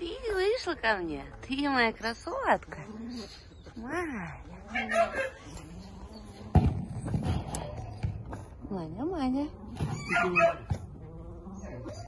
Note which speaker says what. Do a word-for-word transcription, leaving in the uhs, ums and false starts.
Speaker 1: Ты вышла ко мне? Ты моя красотка. Маня. Маня, Маня.